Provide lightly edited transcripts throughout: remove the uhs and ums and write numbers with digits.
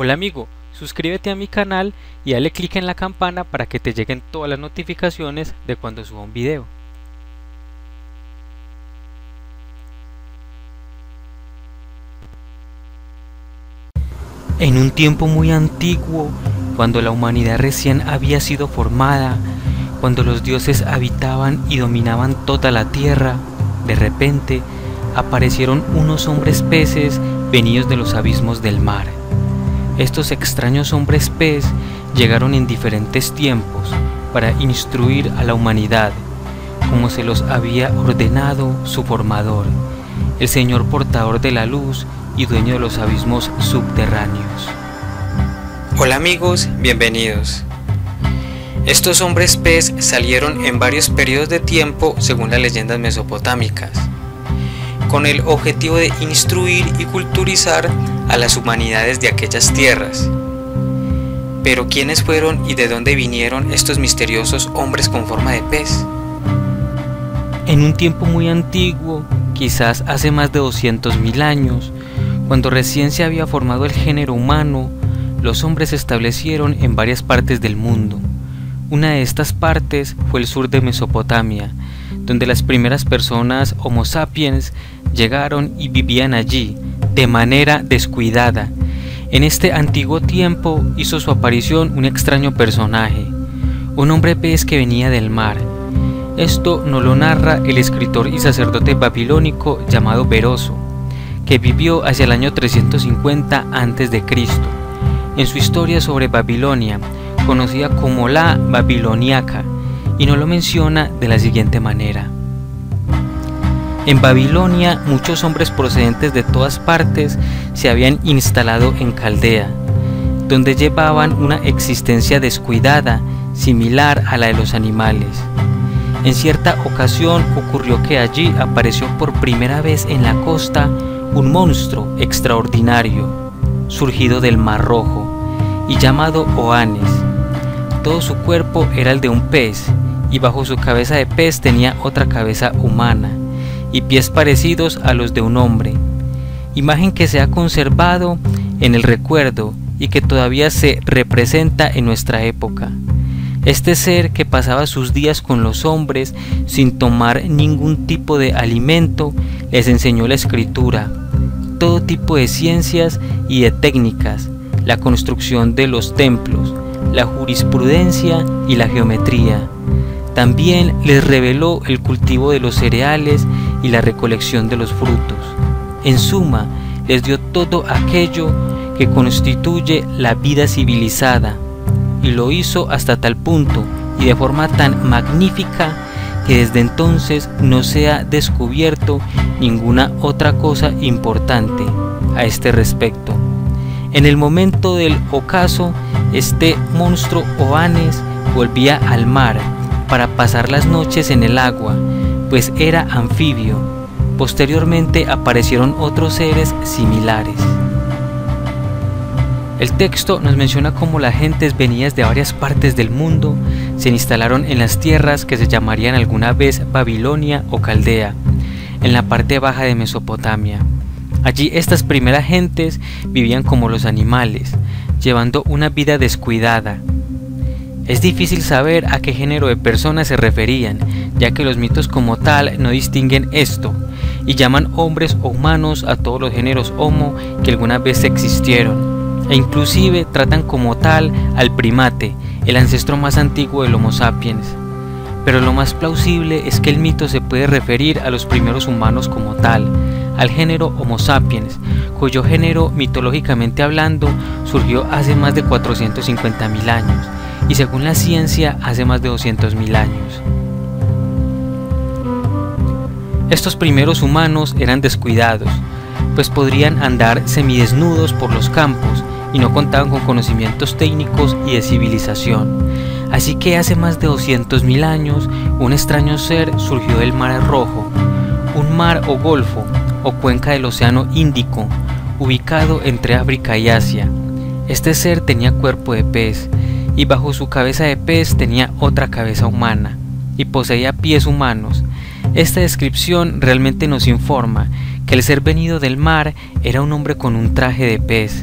Hola amigo, suscríbete a mi canal y dale clic en la campana para que te lleguen todas las notificaciones de cuando suba un video. En un tiempo muy antiguo, cuando la humanidad recién había sido formada, cuando los dioses habitaban y dominaban toda la tierra, de repente aparecieron unos hombres peces venidos de los abismos del mar. Estos extraños hombres pez llegaron en diferentes tiempos para instruir a la humanidad, como se los había ordenado su formador, el Señor portador de la luz y dueño de los abismos subterráneos. Hola amigos, bienvenidos. Estos hombres pez salieron en varios periodos de tiempo según las leyendas mesopotámicas, con el objetivo de instruir y culturizar a las humanidades de aquellas tierras. Pero ¿quiénes fueron y de dónde vinieron estos misteriosos hombres con forma de pez? En un tiempo muy antiguo, quizás hace más de 200.000 años, cuando recién se había formado el género humano, los hombres se establecieron en varias partes del mundo. Una de estas partes fue el sur de Mesopotamia, donde las primeras personas Homo sapiens llegaron y vivían allí, de manera descuidada. En este antiguo tiempo hizo su aparición un extraño personaje, un hombre pez que venía del mar. Esto nos lo narra el escritor y sacerdote babilónico llamado Beroso, que vivió hacia el año 350 a.C. en su historia sobre Babilonia, conocida como la Babiloniaca, y nos lo menciona de la siguiente manera. En Babilonia, muchos hombres procedentes de todas partes se habían instalado en Caldea, donde llevaban una existencia descuidada, similar a la de los animales. En cierta ocasión ocurrió que allí apareció por primera vez en la costa un monstruo extraordinario, surgido del Mar Rojo, y llamado Oanes. Todo su cuerpo era el de un pez, y bajo su cabeza de pez tenía otra cabeza humana, y pies parecidos a los de un hombre, imagen que se ha conservado en el recuerdo y que todavía se representa en nuestra época. Este ser, que pasaba sus días con los hombres sin tomar ningún tipo de alimento, les enseñó la escritura, todo tipo de ciencias y de técnicas, la construcción de los templos, la jurisprudencia y la geometría. También les reveló el cultivo de los cereales y la recolección de los frutos. En suma, les dio todo aquello que constituye la vida civilizada, y lo hizo hasta tal punto y de forma tan magnífica que desde entonces no se ha descubierto ninguna otra cosa importante a este respecto. En el momento del ocaso, este monstruo Oanes volvía al mar para pasar las noches en el agua, pues era anfibio. Posteriormente aparecieron otros seres similares. El texto nos menciona cómo las gentes venidas de varias partes del mundo se instalaron en las tierras que se llamarían alguna vez Babilonia o Caldea, en la parte baja de Mesopotamia. Allí estas primeras gentes vivían como los animales, llevando una vida descuidada. Es difícil saber a qué género de personas se referían, ya que los mitos como tal no distinguen esto, y llaman hombres o humanos a todos los géneros Homo que alguna vez existieron, e inclusive tratan como tal al primate, el ancestro más antiguo del Homo sapiens. Pero lo más plausible es que el mito se puede referir a los primeros humanos como tal, al género Homo sapiens, cuyo género mitológicamente hablando surgió hace más de 450.000 años, y según la ciencia hace más de 200.000 años. Estos primeros humanos eran descuidados, pues podrían andar semidesnudos por los campos y no contaban con conocimientos técnicos y de civilización. Así que hace más de 200.000 años un extraño ser surgió del Mar Rojo, un mar o golfo o cuenca del Océano Índico, ubicado entre África y Asia. Este ser tenía cuerpo de pez, y bajo su cabeza de pez tenía otra cabeza humana, y poseía pies humanos. Esta descripción realmente nos informa que el ser venido del mar era un hombre con un traje de pez,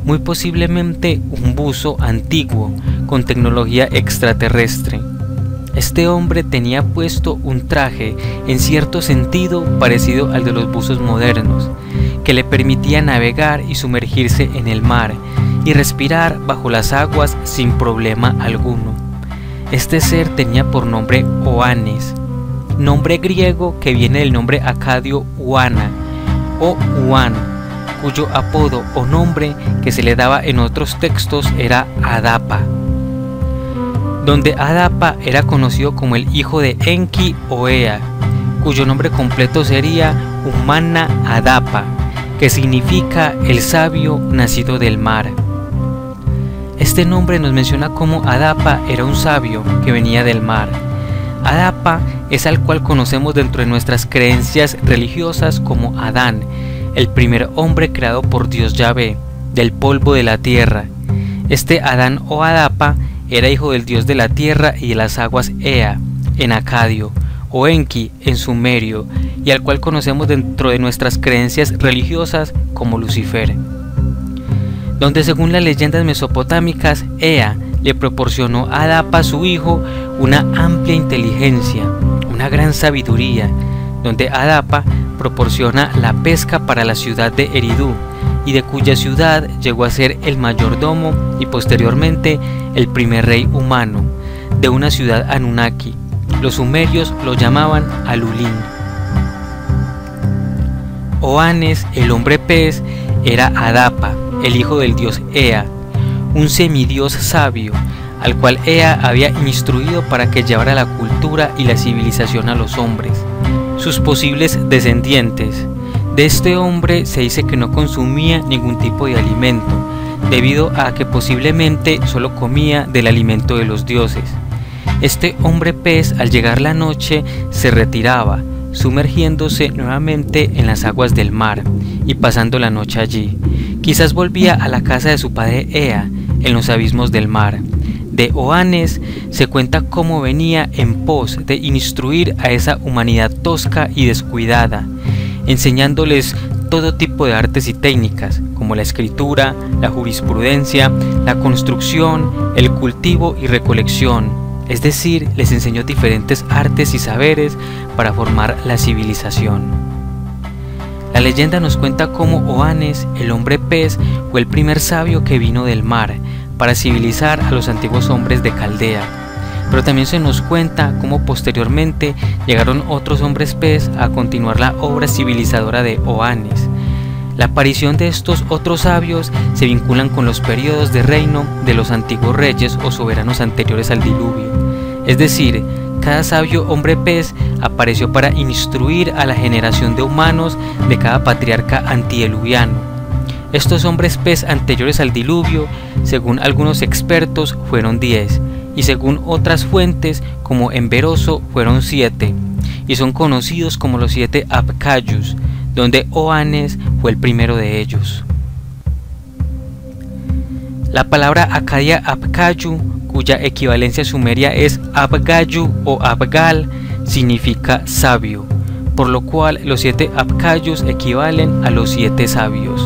muy posiblemente un buzo antiguo con tecnología extraterrestre. Este hombre tenía puesto un traje en cierto sentido parecido al de los buzos modernos, que le permitía navegar y sumergirse en el mar y respirar bajo las aguas sin problema alguno. Este ser tenía por nombre Oannes, nombre griego que viene del nombre acadio Uana o Uan, cuyo apodo o nombre que se le daba en otros textos era Adapa, donde Adapa era conocido como el hijo de Enki o Ea, cuyo nombre completo sería Humana Adapa, que significa el sabio nacido del mar. Este nombre nos menciona cómo Adapa era un sabio que venía del mar. Adapa es al cual conocemos dentro de nuestras creencias religiosas como Adán, el primer hombre creado por Dios Yahvé, del polvo de la tierra. Este Adán o Adapa era hijo del dios de la tierra y de las aguas Ea, en acadio, o Enki, en sumerio, y al cual conocemos dentro de nuestras creencias religiosas como Lucifer, donde según las leyendas mesopotámicas, Ea le proporcionó a Adapa, su hijo, una amplia inteligencia, una gran sabiduría, donde Adapa proporciona la pesca para la ciudad de Eridu, y de cuya ciudad llegó a ser el mayordomo y posteriormente el primer rey humano de una ciudad Anunnaki. Los sumerios lo llamaban Alulín. Oannes, el hombre pez, era Adapa, el hijo del dios Ea, un semidios sabio, al cual Ea había instruido para que llevara la cultura y la civilización a los hombres, sus posibles descendientes. De este hombre se dice que no consumía ningún tipo de alimento, debido a que posiblemente solo comía del alimento de los dioses. Este hombre pez, al llegar la noche, se retiraba, sumergiéndose nuevamente en las aguas del mar y pasando la noche allí. Quizás volvía a la casa de su padre Ea, en los abismos del mar. De Oannes se cuenta cómo venía en pos de instruir a esa humanidad tosca y descuidada, enseñándoles todo tipo de artes y técnicas, como la escritura, la jurisprudencia, la construcción, el cultivo y recolección. Es decir, les enseñó diferentes artes y saberes para formar la civilización. La leyenda nos cuenta cómo Oannes, el hombre pez, fue el primer sabio que vino del mar para civilizar a los antiguos hombres de Caldea. Pero también se nos cuenta cómo posteriormente llegaron otros hombres pez a continuar la obra civilizadora de Oannes. La aparición de estos otros sabios se vinculan con los periodos de reino de los antiguos reyes o soberanos anteriores al diluvio. Es decir, cada sabio hombre pez apareció para instruir a la generación de humanos de cada patriarca antidiluviano. Estos hombres pez anteriores al diluvio, según algunos expertos, fueron 10, y según otras fuentes, como en Beroso, fueron 7, y son conocidos como los 7 Apcayus, donde Oannes fue el primero de ellos. La palabra acadia Apcayu, cuya equivalencia sumeria es Abgayu o Abgal, significa sabio, por lo cual los 7 Apcayus equivalen a los 7 sabios.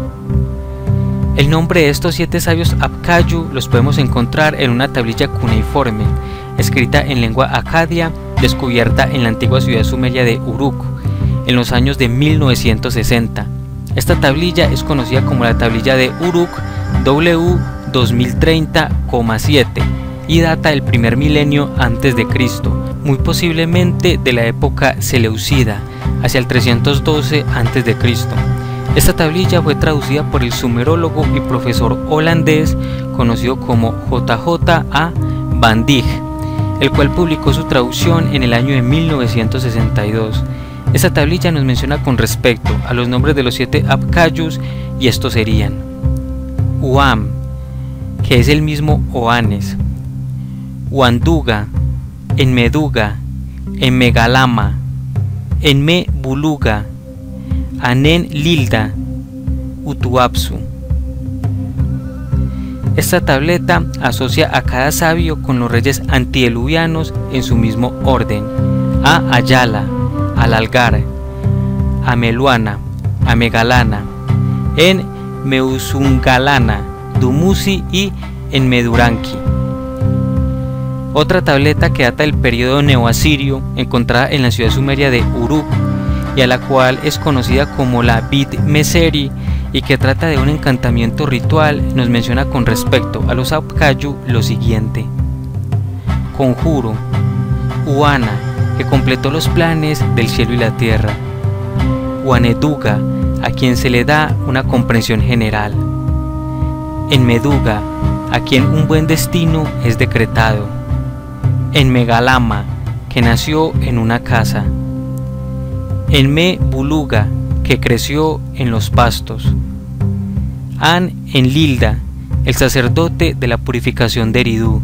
El nombre de estos 7 sabios Apcayu los podemos encontrar en una tablilla cuneiforme, escrita en lengua acadia, descubierta en la antigua ciudad sumeria de Uruk, en los años de 1960. Esta tablilla es conocida como la tablilla de Uruk W2030,7 y data del primer milenio antes de Cristo, muy posiblemente de la época seleucida, hacia el 312 antes de Cristo. Esta tablilla fue traducida por el sumerólogo y profesor holandés conocido como J.J.A. van Dijk, el cual publicó su traducción en el año de 1962. Esta tablilla nos menciona con respecto a los nombres de los 7 Apcayus, y estos serían Uam, que es el mismo Oannes, Uanduga, Enmeduga, Enmegalama, Enmebuluga, Anen Lilda, Utuapsu. Esta tableta asocia a cada sabio con los reyes antediluvianos en su mismo orden: a Ayala, al Algar, a Meluana, a Megalana, en Meusungalana, Dumuzi y Enmeduranki. Otra tableta que data del periodo neoasirio, encontrada en la ciudad sumeria de Uruk, y a la cual es conocida como la Bit Meseri, y que trata de un encantamiento ritual, nos menciona con respecto a los Apcayu lo siguiente: conjuro, Uana, que completó los planes del cielo y la tierra; Uaneduga, a quien se le da una comprensión general; Enmeduga, a quien un buen destino es decretado; Enmegalama, que nació en una casa; Enmebuluga, que creció en los pastos; Enlilda, el sacerdote de la purificación de Eridu;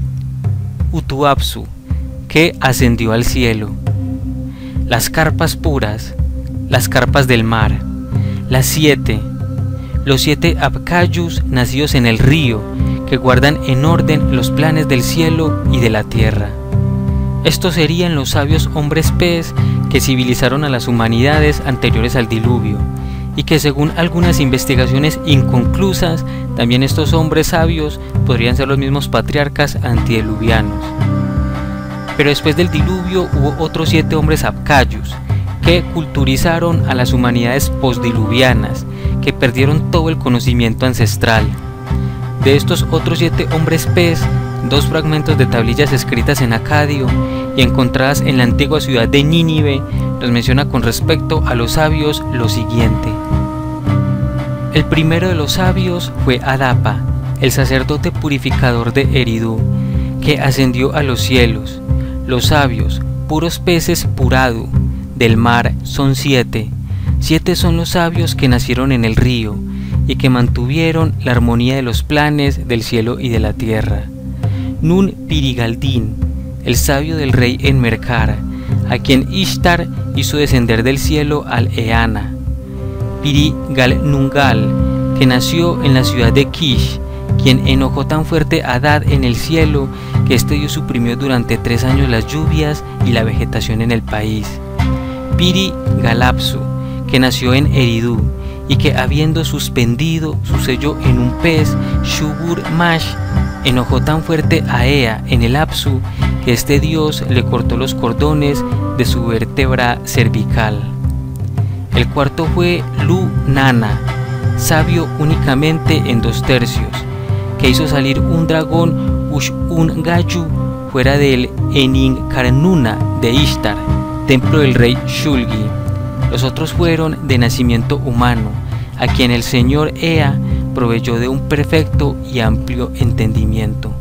Utuapsu, que ascendió al cielo; las carpas puras, las carpas del mar, las 7, los 7 Apcayus nacidos en el río, que guardan en orden los planes del cielo y de la tierra. Estos serían los sabios hombres pez que civilizaron a las humanidades anteriores al diluvio, y que según algunas investigaciones inconclusas, también estos hombres sabios podrían ser los mismos patriarcas antediluvianos. Pero después del diluvio hubo otros 7 hombres Apcayus, que culturizaron a las humanidades postdiluvianas, que perdieron todo el conocimiento ancestral. De estos otros 7 hombres pez, 2 fragmentos de tablillas escritas en acadio y encontradas en la antigua ciudad de Nínive nos menciona con respecto a los sabios lo siguiente: el primero de los sabios fue Adapa, el sacerdote purificador de Eridu, que ascendió a los cielos. Los sabios, puros peces puradu, del mar son 7. 7 son los sabios que nacieron en el río y que mantuvieron la armonía de los planes del cielo y de la tierra. Nun Pirigaldín, el sabio del rey Enmerkar, a quien Ishtar hizo descender del cielo al Eana. Pirigalnungal, que nació en la ciudad de Kish, quien enojó tan fuerte a Adad en el cielo que este Dios suprimió durante 3 años las lluvias y la vegetación en el país. Pirigalapsu, que nació en Eridu y que habiendo suspendido su sello en un pez, Shubur Mash, enojó tan fuerte a Ea en el Apsu que este dios le cortó los cordones de su vértebra cervical. El cuarto fue Lu Nana, sabio únicamente en 2/3, que hizo salir un dragón Ush-un-gayu fuera del Eninkarnuna de Ishtar, templo del rey Shulgi. Los otros fueron de nacimiento humano, a quien el señor Ea proveyó de un perfecto y amplio entendimiento.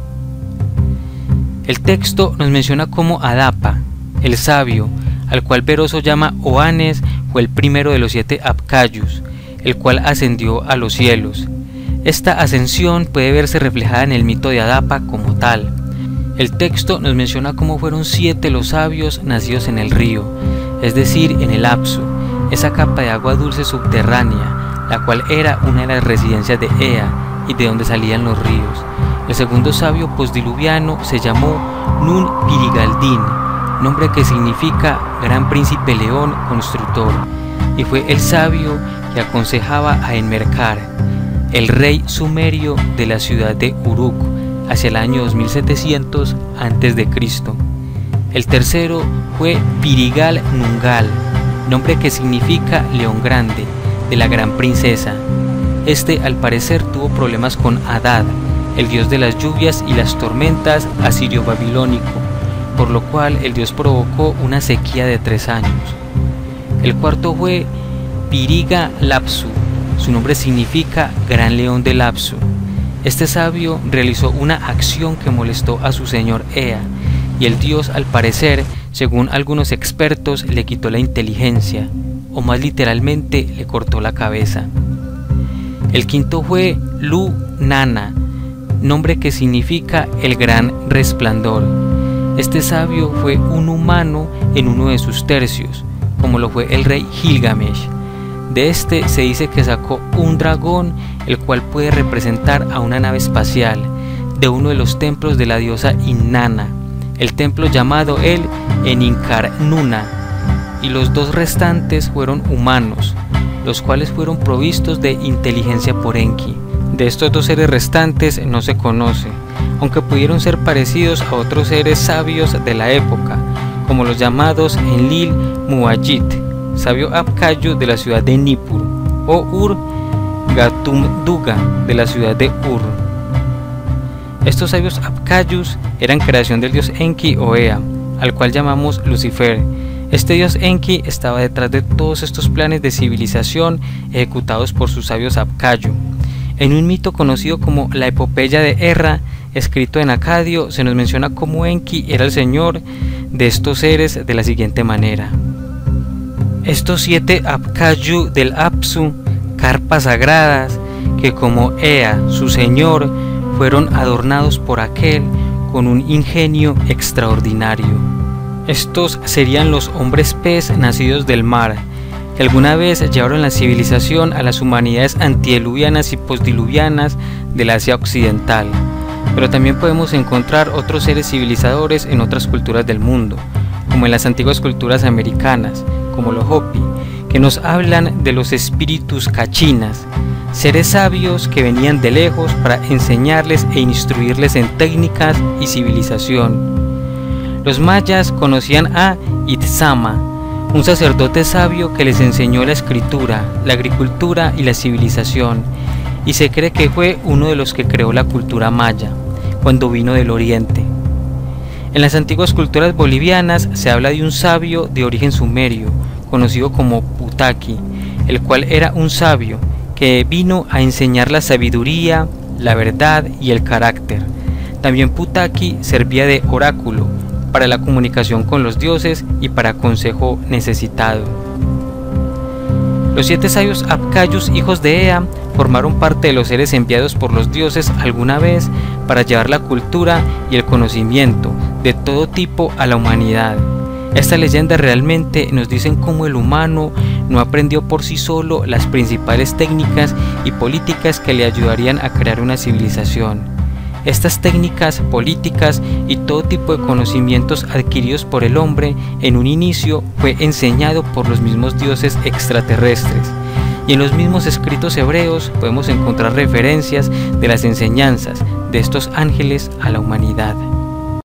El texto nos menciona como Adapa, el sabio, al cual Beroso llama Oanes, fue el primero de los 7 Apcayus, el cual ascendió a los cielos. Esta ascensión puede verse reflejada en el mito de Adapa como tal. El texto nos menciona cómo fueron 7 los sabios nacidos en el río, es decir, en el Apsu, esa capa de agua dulce subterránea, la cual era una de las residencias de Ea y de donde salían los ríos. El segundo sabio postdiluviano se llamó Nun Pirigaldín, nombre que significa gran príncipe león constructor, y fue el sabio que aconsejaba a Enmerkar, el rey sumerio de la ciudad de Uruk, hacia el año 2700 a.C. El tercero fue Pirigal-Nungal, nombre que significa león grande, de la gran princesa. Este al parecer tuvo problemas con Adad, el dios de las lluvias y las tormentas asirio-babilónico, por lo cual el dios provocó una sequía de 3 años. El cuarto fue Piriga-Lapsu, su nombre significa gran león de Lapsu. Este sabio realizó una acción que molestó a su señor Ea, y el dios al parecer, según algunos expertos, le quitó la inteligencia, o más literalmente le cortó la cabeza. El quinto fue Lu Nana, nombre que significa el gran resplandor. Este sabio fue un humano en uno de sus tercios, como lo fue el rey Gilgamesh. De este se dice que sacó un dragón, el cual puede representar a una nave espacial, de uno de los templos de la diosa Inanna, el templo llamado el Eninkarnuna, y los 2 restantes fueron humanos, los cuales fueron provistos de inteligencia por Enki. De estos 2 seres restantes no se conoce, aunque pudieron ser parecidos a otros seres sabios de la época, como los llamados Enlil Muad'Dib, sabio Apkayu de la ciudad de Nippur, o Ur-Gatumduga de la ciudad de Ur. Estos sabios Apkayus eran creación del dios Enki o Ea, al cual llamamos Lucifer. Este dios Enki estaba detrás de todos estos planes de civilización ejecutados por sus sabios Apkayu. En un mito conocido como la epopeya de Erra, escrito en acadio, se nos menciona cómo Enki era el señor de estos seres de la siguiente manera: estos 7 Apkayu del Apsu, carpas sagradas, que como Ea, su señor, fueron adornados por aquel con un ingenio extraordinario. Estos serían los hombres pez nacidos del mar, que alguna vez llevaron la civilización a las humanidades antediluvianas y postdiluvianas del Asia Occidental. Pero también podemos encontrar otros seres civilizadores en otras culturas del mundo, como en las antiguas culturas americanas, como los Hopi, que nos hablan de los espíritus cachinas, seres sabios que venían de lejos para enseñarles e instruirles en técnicas y civilización. Los mayas conocían a Itzama, un sacerdote sabio que les enseñó la escritura, la agricultura y la civilización, y se cree que fue uno de los que creó la cultura maya, cuando vino del oriente. En las antiguas culturas bolivianas se habla de un sabio de origen sumerio, conocido como Putaki, el cual era un sabio que vino a enseñar la sabiduría, la verdad y el carácter. También Putaki servía de oráculo para la comunicación con los dioses y para consejo necesitado. Los 7 sabios Apkayus, hijos de Ea, formaron parte de los seres enviados por los dioses alguna vez para llevar la cultura y el conocimiento de todo tipo a la humanidad. Estas leyendas realmente nos dicen cómo el humano no aprendió por sí solo las principales técnicas y políticas que le ayudarían a crear una civilización. Estas técnicas, políticas y todo tipo de conocimientos adquiridos por el hombre en un inicio fue enseñado por los mismos dioses extraterrestres. Y en los mismos escritos hebreos podemos encontrar referencias de las enseñanzas de estos ángeles a la humanidad.